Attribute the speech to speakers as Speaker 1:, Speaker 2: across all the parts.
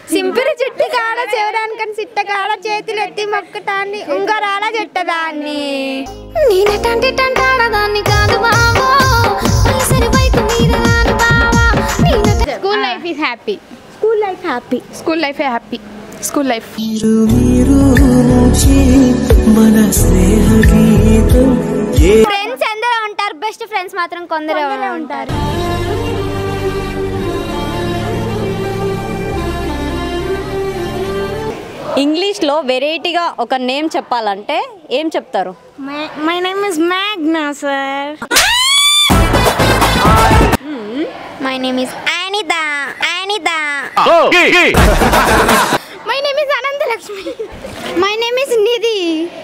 Speaker 1: Simple చుట్టు కాడ చివరానికని సిట్ట కాడ చేతులు ఎత్తి మొక్కటాన్ని ఉంగరాల జుట్టదాన్ని నేనటంటే టంటాడదాన్ని కాదు బావో పైసరి బైక్ మీద రాను బావా school life is happy school life happy school life happy school life friends ఎందరో ఉంటారు బెస్ట్ ఫ్రెండ్స్ మాత్రం కొందరే ఉంటారు
Speaker 2: ఇంగ్లీష్లో వెరైటీగా ఒక నేమ్ చెప్పాలంటే ఏం చెప్తారు?
Speaker 1: My name is Magna sir. My name is Anitha. My name is Ananthalakshmi. My name is Nidhi.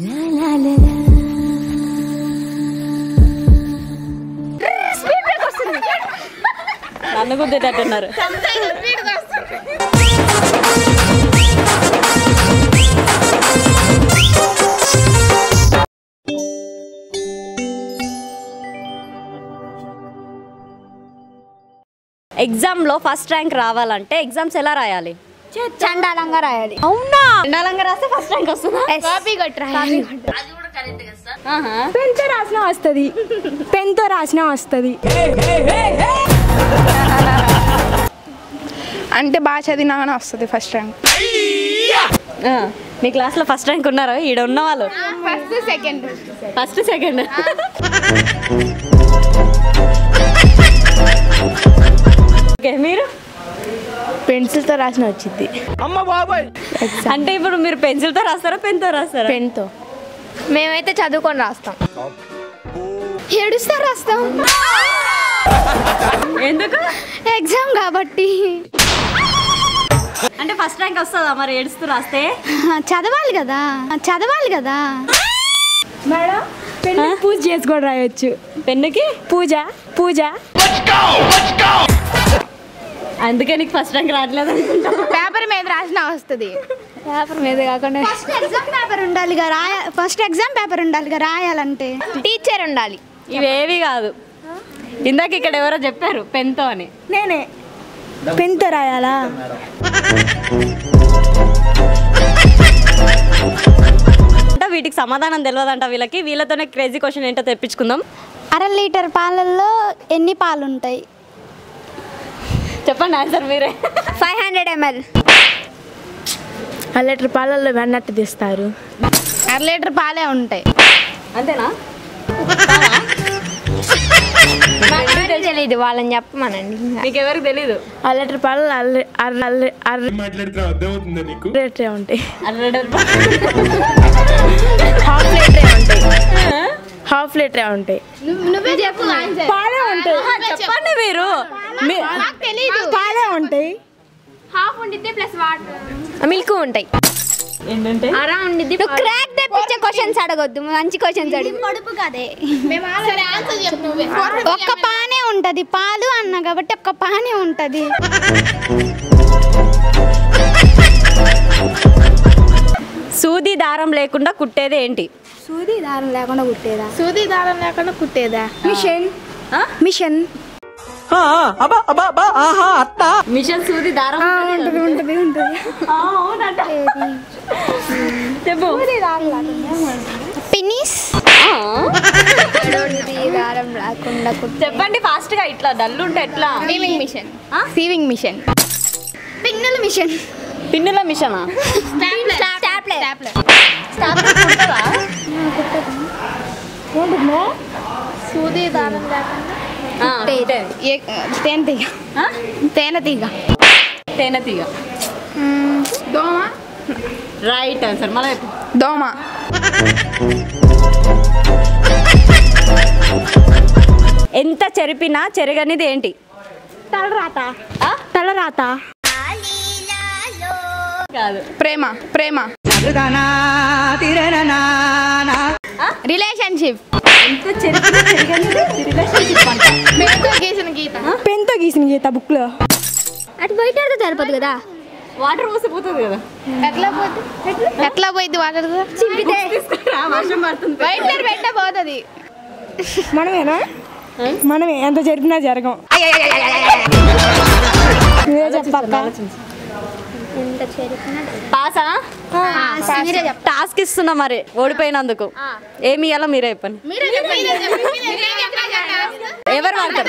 Speaker 2: నన్ను గుద్దేటట్టున్నారు. ఎగ్జామ్లో ఫస్ట్ ర్యాంక్ రావాలంటే ఎగ్జామ్స్ ఎలా రాయాలి?
Speaker 1: చండాలంగా రాయాలి.
Speaker 2: అవునా? చండాలంగా రాస్తే ఫస్ట్ ర్యాంక్ వస్తుందా?
Speaker 1: కాపీ కొట్టి రాయాలి.
Speaker 3: పెన్తో రాసినా వస్తుంది. అంటే బాగా చదివినా వస్తుంది ఫస్ట్ ర్యాంక్.
Speaker 2: మీ క్లాస్లో ఫస్ట్ ర్యాంక్ ఉన్నారా? ఈడ ఉన్న వాళ్ళు ఫస్ట్ సెకండ్. మీరు
Speaker 3: పెన్సిల్తో రాసిన వచ్చింది.
Speaker 2: అంటే ఇప్పుడు మీరు పెన్సిల్తో రాస్తారా పెన్తో రాస్తారా?
Speaker 3: పెన్తో.
Speaker 1: మేమైతే చదువుకొని రాస్తాం. ఏడుస్తా రాస్తాం.
Speaker 2: ఎందుకు?
Speaker 1: ఎగ్జామ్ కాబట్టి.
Speaker 2: అంటే ఫస్ట్ ర్యాంక్ వస్తుందా మరి ఏడుస్తూ రాస్తే?
Speaker 1: చదవాలి కదా.
Speaker 3: మేడం పెన్ను పూజ చేసుకొని రాయొచ్చు.
Speaker 2: పెన్నుకి
Speaker 3: పూజ.
Speaker 2: అందుకే నీకు ఫస్ట్ ర్యాంక్ రావట్లేదు అనుకుంటా.
Speaker 1: పేపర్ మీద రాసినా వస్తుంది. పేపర్ మీద కాకుండా ఫస్ట్ ఎగ్జామ్ పేపర్ ఉండాలిగా రాయాలంటే. టీచర్ ఉండాలి.
Speaker 2: ఇవేవి కాదు. ఇందాక ఇక్కడ ఎవరో చెప్పారు పెన్తో అని.
Speaker 3: నేనే పెన్తో రాయాలా?
Speaker 2: అంటే వీటికి సమాధానం తెలియదంట వీళ్ళకి. వీళ్ళతోనే క్రేజీ క్వశ్చన్ ఏంటో తెప్పించుకుందాం.
Speaker 1: 1/2 లీటర్ పాలల్లో ఎన్ని పాలు ఉంటాయి?
Speaker 2: చెప్పండి ఆన్సర్ మీరే.
Speaker 1: 500 ml.
Speaker 3: 1 లీటర్ పాలల్లో వెన్నట్టు తీస్తారు.
Speaker 1: 1/2 లీటర్ పాలే ఉంటాయి.
Speaker 2: అంతేనా?
Speaker 1: తెలీదు, వాళ్ళని చెప్పమనండి.
Speaker 2: మీకు ఎవరికి తెలీదు?
Speaker 3: 1 లీటర్ పాలల్లో 1/2 లీటరే ఉంటాయి. హాఫ్ లీటరే ఉంటాయి.
Speaker 1: నువ్వే చెప్పు.
Speaker 3: పాలే ఉంటాయి.
Speaker 2: చెప్పండి మీరు.
Speaker 3: పాలే ఉంటాయి.
Speaker 1: హాఫ్ ఉండిద్ది ప్లస్ వాటర్.
Speaker 3: మిల్క్ ఉంటాయి.
Speaker 2: ఏంటంటే
Speaker 1: అరా ఉండిద్ది. నువ్వు క్రాక్ తెప్పించే క్వశ్చన్స్ అడగొద్దు, మంచి క్వశ్చన్స్ అడుగు. పొడుపు కదే. ఒక్క పానే ఉంటది. పాలు అన్నా కాబట్టి ఒక్క పానే ఉంటది.
Speaker 2: సూది దారం లేకుండా కుట్టేది ఏంటి?
Speaker 1: సూది దారం లేకుండా కుట్టేదా? మిషన్.
Speaker 2: మిషన్ సూది దారం
Speaker 1: ఉంటది.
Speaker 2: చెప్పు.
Speaker 1: పిన్నిస్. దారం లేకుండా
Speaker 2: చెప్పండి ఫాస్ట్ గా. ఇట్లా డల్లు ఉంటే ఎట్లా?
Speaker 1: Sewing machine. పిన్నుల మిషన్.
Speaker 2: పిన్నుల మిషనా?
Speaker 1: సూది దారం లేకుండా
Speaker 2: తేనెతీగ.
Speaker 1: దోమ.
Speaker 2: Right answer. మళ్ళీ
Speaker 3: దోమ.
Speaker 2: ఎంత చెరిపినా చెరగనిది ఏంటి?
Speaker 1: తలరాత.
Speaker 2: కాదు.
Speaker 3: ప్రేమ.
Speaker 1: రిలేషన్షిప్.
Speaker 2: ఎంత చెరిపినా చెరగనిది రిలేషన్షిప్ అంట.
Speaker 3: పెన్తో గీసిన గీత బుక్ లో.
Speaker 1: అటు బయట సరిపోదు కదా.
Speaker 2: వాటర్ పోసిపోతుంది కదా.
Speaker 1: ఎట్లా పోయింది వాటర్?
Speaker 2: వర్షం పడుతుంది.
Speaker 1: బయట పెట్ట పోతుంది.
Speaker 3: మనమే ఎంత జరిపినా జరగం. చెప్పక్క.
Speaker 2: పాసా టాస్క్ ఇస్తున్నా మరి ఓడిపోయినందుకు ఏమి ఇవ్వాలో మీరే చెప్పండి. ఎవరు వాడతారు?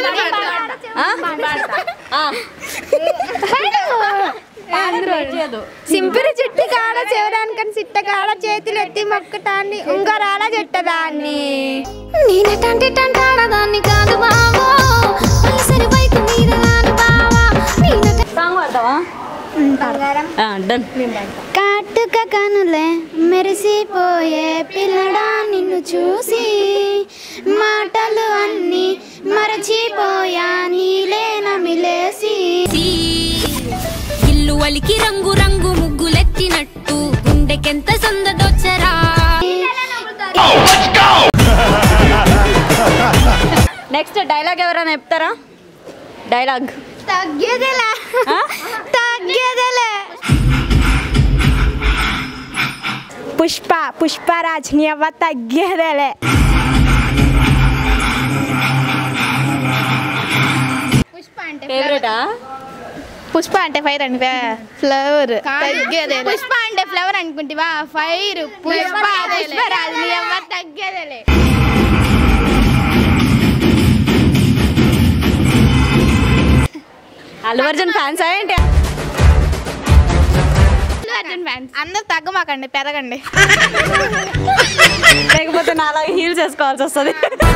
Speaker 1: సింపిరి చుట్టి కాడ చెవరానికని సిట్ట కాడ చేతులు ఎత్తి మొక్కటాన్ని ఉంగరాల జుట్టదాన్ని నేనటంటే టంటాడదాన్ని కాదు బావో పైసరి బైక్ మీద రాను బావా
Speaker 2: సాంగ్ వాడతావా? డన్.
Speaker 1: కాటుక కనులే మెరిసిపోయే పిల్లడా నిన్ను చూసి మాటలు అన్ని మరచిపోయా నీలే నమిలేసి
Speaker 4: ఇల్లు వలికి రంగు రంగు ముగ్గులెత్తినట్టు గుండెకెంత సందదొచ్చరా.
Speaker 2: నెక్స్ట్ డైలాగ్ ఎవరైనా చెప్తారా? డైలాగ్
Speaker 1: తగ్గేదేలే తగ్గేదేలే
Speaker 3: పుష్పరాజ్ నీ అవ్వ తగ్గేదేలే.
Speaker 2: ఫేవరెటా?
Speaker 1: పుష్ప అంటే ఫైర్ అంటే ఫ్లవర్ పుష్ప అంటే ఫ్లవర్ అనుకుంటివా ఫైర్ పుష్పరాజు నీ అవ్వ తగ్గేదేలే.
Speaker 2: అల్లు అర్జున్ ఫ్యాన్స్ ఏంటి?
Speaker 1: అందరు తగ్గమాకండి పెరగండి
Speaker 2: లేకపోతే నాలాగా హీల్స్ వేసుకోవాల్సి వస్తుంది.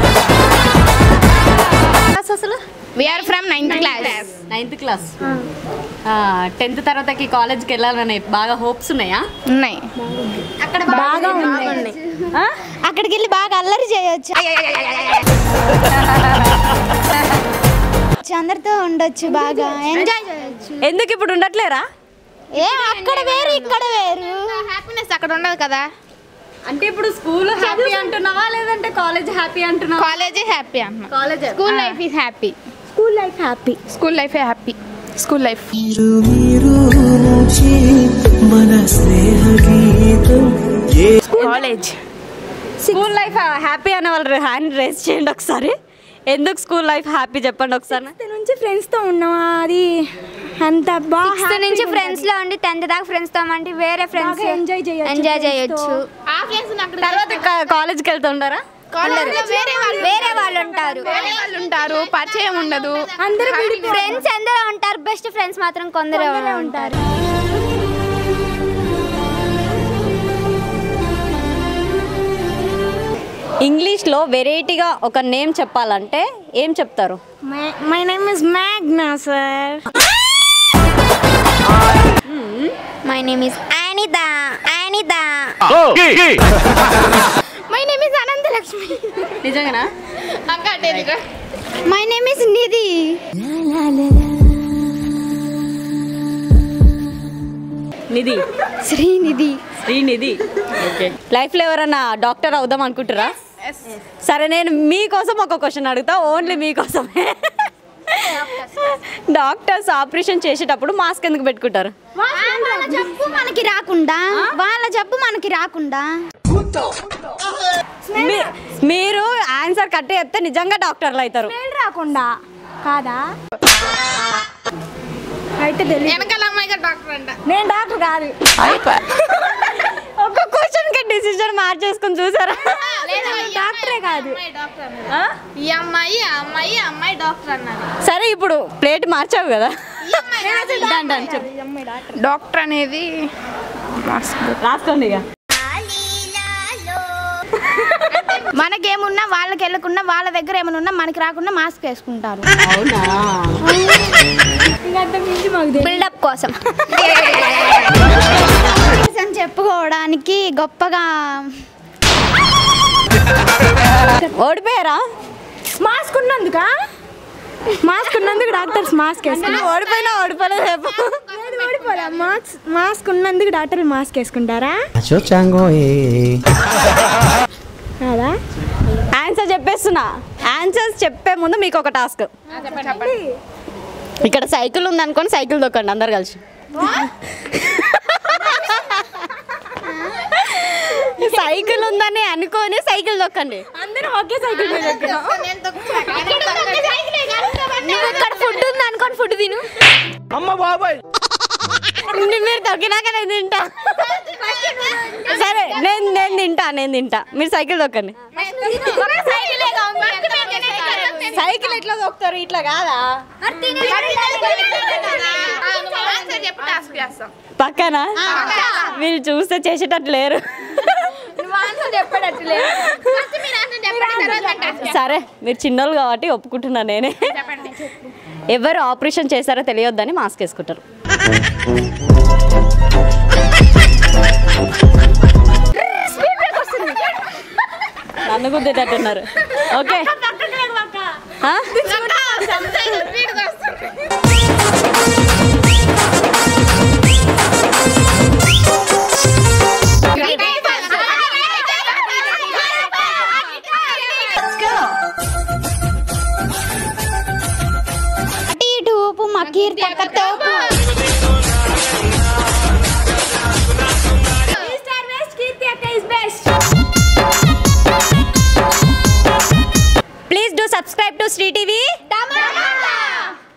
Speaker 2: అసలు
Speaker 1: we are from 9th class.
Speaker 2: 9th class. 10th తర్వాతకి కాలేజ్కి వెళ్ళాలని బాగా హోప్స్ ఉన్నాయా?
Speaker 1: ఉన్నాయి అక్కడ బాగా ఉన్నాయి. అక్కడికి వెళ్ళి బాగా అల్లరి చేయొచ్చు అందరితో ఉండొచ్చు బాగా ఎంజాయ్ చేయొచ్చు.
Speaker 2: ఎందుకు ఇప్పుడు ఉండట్లేరా?
Speaker 1: అక్కడ వేరు ఇక్కడ వేరు హ్యాపీనెస్ అక్కడ ఉండదు కదా.
Speaker 2: అంటే ఇప్పుడు స్కూల్ హ్యాపీ అంటున్నావా లేదంటే కాలేజ్ హ్యాపీ అంటున్నావా?
Speaker 1: కాలేజే హ్యాపీ అంటున్నా.
Speaker 2: College
Speaker 1: school life is happy.
Speaker 3: School life happy.
Speaker 1: School life happy. School life college
Speaker 2: school life happy అనే వాళ్ళు హ్యాండ్ రేస్ చేయండి ఒకసారి. ఎందుకు స్కూల్ లైఫ్ హ్యాపీ చెప్పండి ఒకసారి.
Speaker 3: నుంచి ఫ్రెండ్స్తో ఉన్నావా అది అంత బాగా
Speaker 1: 6th నుంచి ఫ్రెండ్స్ లో ఉండి 10th దాకా ఫ్రెండ్స్ తో అంటే వేరే ఫ్రెండ్స్
Speaker 3: ఎంజాయ్
Speaker 1: చేయొచ్చు.
Speaker 2: తర్వాత కాలేజ్కి వెళ్తూ ఉంటారా?
Speaker 1: వేరే వాళ్ళు ఉంటారు పరిచయం ఉండదు. అందరూ ఫ్రెండ్స్ అందరూ ఉంటారు, బెస్ట్ ఫ్రెండ్స్ మాత్రం కొందరు ఉంటారు.
Speaker 2: ఇంగ్లీష్లో వెరైటీగా ఒక నేమ్ చెప్పాలంటే ఏం చెప్తారు?
Speaker 3: My name is Magna sir.
Speaker 1: My name is Anitha. My name is Ananthalakshmi.
Speaker 2: నిజంగానా?
Speaker 1: My name is Nidhi.
Speaker 2: Nidhi. Srinidhi. Okay. లైఫ్లో ఎవరైనా డాక్టర్ అవుదాం అనుకుంటారా? సరే నేను మీకోసం ఒక క్వశ్చన్ అడుగుతా, ఓన్లీ మీకోసమే. డాక్టర్స్ ఆపరేషన్ చేసేటప్పుడు మాస్క్ ఎందుకు పెట్టుకుంటారు?
Speaker 1: వాళ్ళ జబ్బు మనకి రాకుండా.
Speaker 2: మీరు ఆన్సర్ కట్టి చెప్తే నిజంగా డాక్టర్లు అవుతారు.
Speaker 3: రాకుండా కాదా? అయితే
Speaker 1: వెనకాల అమ్మాయి డాక్టర్ అంట.
Speaker 3: నేను డాక్టర్ కాదు.
Speaker 2: ఒక క్వశ్చన్ కి డిసిజన్ మార్చేసుకుని చూసారా?
Speaker 3: డాక్టరే కాదు.
Speaker 1: ఈ అమ్మాయి డాక్టర్ అన్నారు.
Speaker 2: సరే ఇప్పుడు ప్లేట్ మార్చావు కదా,
Speaker 1: డాక్టర్ అనేది
Speaker 2: రాసుకోండి ఇక.
Speaker 1: మనకేమున్నా వాళ్ళకి వెళ్ళకుండా వాళ్ళ దగ్గర ఏమైనా ఉన్నా మనకి రాకుండా మాస్క్ వేసుకుంటారు.
Speaker 2: అవునా?
Speaker 1: బిల్డప్ కోసం చెప్పుకోవడానికి గొప్పగా.
Speaker 2: ఓడిపోయారా?
Speaker 3: మాస్క్ ఉన్నందుకు డాక్టర్స్ మాస్క్ వేసుకుంటారు.
Speaker 2: ఓడిపోలేదు.
Speaker 3: మాస్క్ ఉన్నందుకు డాక్టర్లు మాస్క్ వేసుకుంటారా? కాదా?
Speaker 2: ఆన్సర్ చెప్పేస్తున్నా. ఆన్సర్స్ చెప్పే ముందు మీకు ఒక టాస్క్. ఇక్కడ సైకిల్ ఉంది అనుకోండి, సైకిల్ దొక్కండి అందరు కలిసి. సైకిల్ ఉందని అనుకోని సైకిల్ దొక్కండి.
Speaker 3: అందరం ఒకే సైకిల్ మీద ఎక్కుదాం.
Speaker 1: ఇక్కడ ఫుడ్ ఉంది అనుకోని ఫుడ్ తిను.
Speaker 5: అమ్మ బాబాయ్
Speaker 2: మీరు తొక్కినాక నేను తింటా. సరే నేను తింటా మీరు సైకిల్ తొక్కండి. సైకిల్ ఎట్లా తొక్కుతారు? ఇట్లా కాదా? పక్కన మీరు చూస్తే చేసేటట్టు లేరు. సరే మీరు చిన్నోళ్ళు కాబట్టి ఒప్పుకుంటున్నా నేనే. ఎవరు ఆపరేషన్ చేశారో తెలియొద్దని మాస్క్ వేసుకుంటారు. నన్ను గుద్దేటట్టున్నారు. Okay Please do subscribe to Sri TV.